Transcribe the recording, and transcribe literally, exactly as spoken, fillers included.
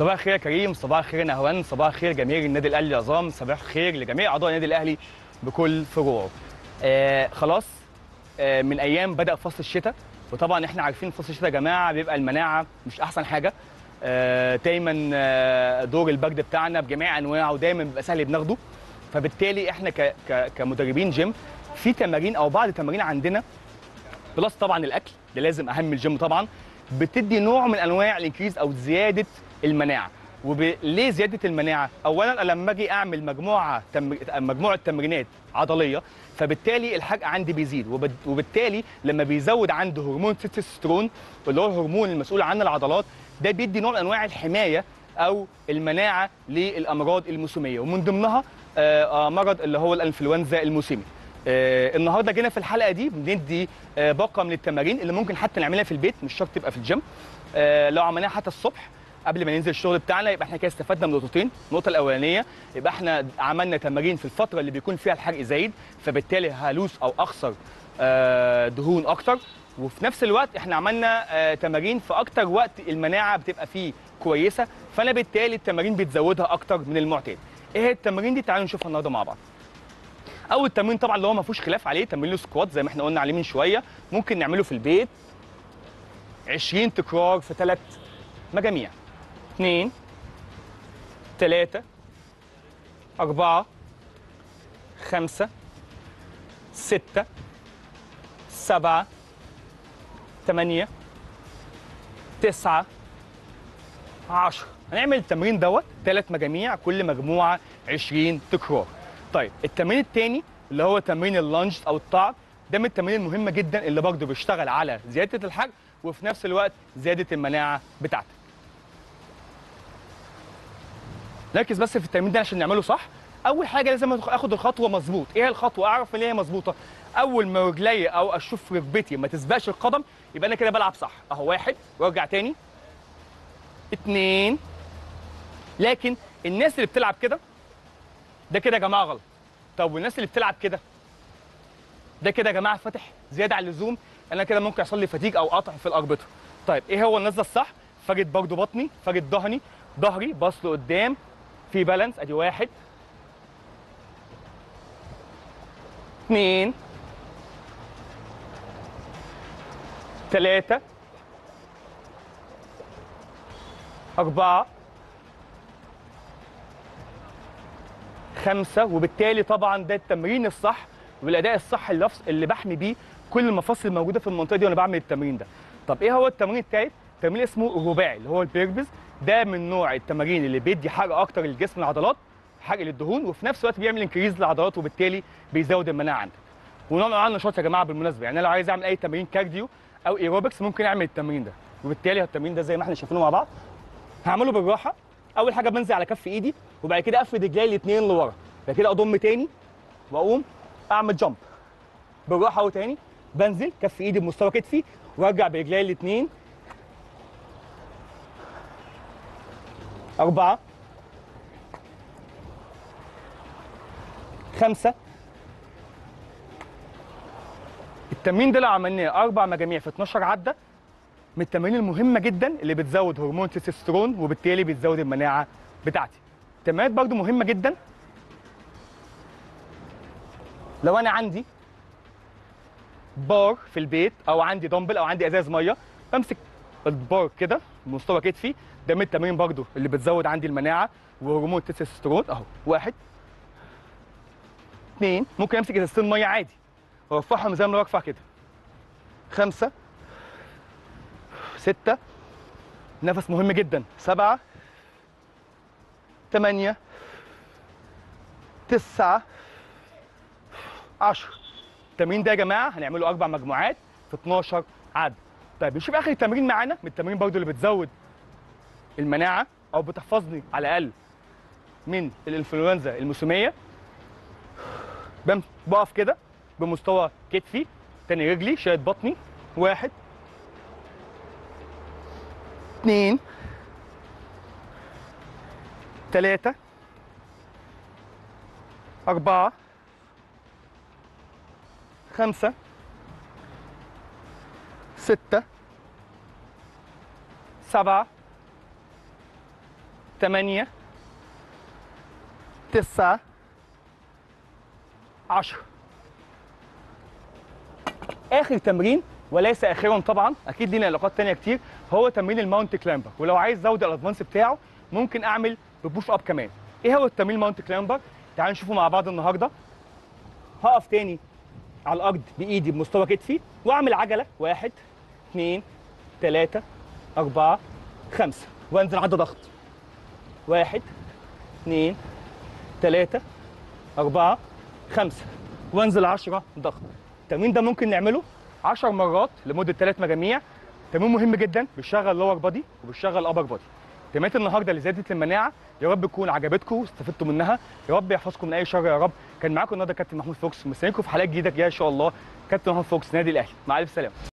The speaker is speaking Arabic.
صباح الخير يا كريم، صباح الخير يا نهوان، صباح الخير جماهير النادي الاهلي العظام، صباح الخير لجميع اعضاء النادي الاهلي بكل فروعه. آه خلاص، آه من ايام بدا فصل الشتاء، وطبعا احنا عارفين فصل الشتاء يا جماعه بيبقى المناعه مش احسن حاجه. آه دايما آه دور البرد بتاعنا بجميع انواعه دايما بيبقى سهل بناخده، فبالتالي احنا ك ك كمدربين جيم في تمارين او بعض التمارين عندنا بلس طبعا الاكل ده لازم اهم الجيم طبعا، بتدي نوع من انواع الانكريز او زياده المناعه. وليه زياده المناعه؟ اولا لما اجي اعمل مجموعه تم... مجموعه تمرينات عضليه، فبالتالي الحرق عندي بيزيد، وب... وبالتالي لما بيزود عنده هرمون التستوستيرون اللي هو الهرمون المسؤول عن العضلات، ده بيدي نوع من انواع الحمايه او المناعه للامراض الموسميه، ومن ضمنها آه مرض اللي هو الانفلونزا الموسمي. آه النهارده جينا في الحلقه دي بندي آه باقه من التمارين اللي ممكن حتى نعملها في البيت، مش شرط تبقى في الجيم. آه لو عملناها حتى الصبح قبل ما ننزل الشغل بتاعنا، يبقى احنا كده استفدنا من نقطتين. النقطه الاولانيه يبقى احنا عملنا تمارين في الفتره اللي بيكون فيها الحرق زايد، فبالتالي هلوس او اخسر آه دهون اكتر، وفي نفس الوقت احنا عملنا آه تمارين في اكتر وقت المناعه بتبقى فيه كويسه، فانا بالتالي التمارين بتزودها اكتر من المعتاد. ايه هي التمارين دي؟ تعالوا نشوفها النهارده مع بعض. اول تمرين طبعا اللي هو ما فيهوش خلاف عليه تمرين السكوات زي ما احنا قلنا عليه من شويه، ممكن نعمله في البيت عشرين تكرار في ثلاث مجاميع. اثنين ثلاثة أربعة خمسة ستة سبعة ثمانية تسعة عشرة. هنعمل التمرين دوت ثلاث مجاميع، كل مجموعة عشرين تكرار. طيب التمرين الثاني اللي هو تمرين اللانج او الطعن، ده من التمارين المهمه جدا اللي برضه بيشتغل على زياده الحرق وفي نفس الوقت زياده المناعه بتاعتك. ركز بس في التمرين ده عشان نعمله صح. اول حاجه لازم اخد الخطوه مظبوط. ايه الخطوه؟ اعرف ان هي مظبوطه. اول ما رجلي او اشوف ركبتي ما تسبقش القدم يبقى انا كده بلعب صح. اهو واحد وارجع تاني، اتنين. لكن الناس اللي بتلعب كده ده كده يا جماعه غلط. طب والناس اللي بتلعب كده ده كده يا جماعه فاتح زياده عن اللزوم، انا كده ممكن يحصل لي فتيج او قطع في الاربطه. طيب ايه هو النزله الصح؟ فارد برضو بطني، فارد ظهري، ظهري باص لقدام في بالانس. ادي واحد اثنين ثلاثة أربعة خمسة. وبالتالي طبعا ده التمرين الصح والاداء الصح اللي, اللي بحمي بيه كل المفاصل الموجوده في المنطقه دي وانا بعمل التمرين ده. طب ايه هو التمرين الثالث؟ تمرين اسمه الرباعي اللي هو البيربز. ده من نوع التمارين اللي بيدي حرق اكتر للجسم، العضلات، حرق للدهون، وفي نفس الوقت بيعمل انكريز للعضلات وبالتالي بيزود المناعه عندك. ونوع من انواع النشاط يا جماعه بالمناسبه، يعني انا لو عايز اعمل اي تمرين كارديو او ايروبكس ممكن اعمل التمرين ده، وبالتالي التمرين ده زي ما احنا شايفينه مع بعض هعمله بالراحه. اول حاجه بنزل على كف ايدي وبعد كده افرد رجلي الاثنين لورا، بعد كده اضم تاني واقوم اعمل جامب بالراحه. وتاني بنزل كف ايدي بمستوى كتفي وارجع برجلي الاثنين. أربعة خمسة. التمرين ده لو عملناه أربع مجاميع في اتناشر عدة من التمارين المهمة جدا اللي بتزود هرمون التستوستيرون وبالتالي بتزود المناعة بتاعتي. التمرينات برضو مهمة جدا لو أنا عندي بار في البيت أو عندي دمبل أو عندي إزاز مية، بمسك البار كده بمستوى كتفي. ده من التمارين برضو اللي بتزود عندي المناعة وهرمون التستوستيرون. أهو واحد اثنين. ممكن أمسك إزازتين مية عادي وارفعهم زي ما انا برفع كده. خمسة ستة. نفس مهم جدا. سبعة ثمانية تسعة عشرة. التمرين ده يا جماعة هنعمله أربع مجموعات في اتناشر عدة. طيب نشوف آخر التمرين معانا من التمارين برضو اللي بتزود المناعة أو بتحفظني على الأقل من الإنفلونزا الموسمية. بقف كده بمستوى كتفي، تاني رجلي شايد بطني. واحد اثنين ثلاثة أربعة خمسة، ستة، سبعة، ثمانية، تسعة، عشرة. التمرين ده يا جماعة هنعمله أربع مجاميع في اتناشر عدة. طيب التمرين التالت تمرين السكوات. ده من التمارين المهمة جدا اللي بتزود هرمون التستوستيرون وبالتالي بتزود المناعة بتاعتك. التمرينات برضو مهمة جدا لو أنا عندي بار في البيت أو عندي إزاز مية، بمسك البار كده بمستوى كتفي. تاني رجلي شايد بطني. واحد اثنين ثلاثة أربعة خمسة ستة سبعة ثمانية تسعة عشرة. تمانية، تسعة، عشرة. اخر تمرين وليس اخرا طبعا، اكيد لينا علاقات تانية كتير، هو تمرين الماونت كلامبر. ولو عايز ازود الادفانس بتاعه ممكن اعمل ببوش اب كمان. ايه هو التمرين الماونت كلامبر؟ تعالوا نشوفه مع بعض النهارده. هقف تاني على الارض بايدي بمستوى كتفي واعمل عجله، واحد اثنين ثلاثة أربعة خمسة، وانزل عدى ضغط، واحد اثنين ثلاثة أربعة خمسة، وانزل عشرة ضغط. التمرين ده ممكن نعمله عشر مرات لمده ثلاث مجاميع. تمرين مهم جدا، بيشغل لور بادي وبيشغل ابر بادي. تمرينات النهارده لزياده المناعه، يا رب تكون عجبتكم واستفدتوا منها، يا رب يحفظكم من اي شر يا رب. كان معاكم النهارده كابتن محمود فوكس، مستنيكم في حلقات جديده جايه ان شاء الله. كابتن محمود فوكس، نادي الاهلي، مع الف سلامه.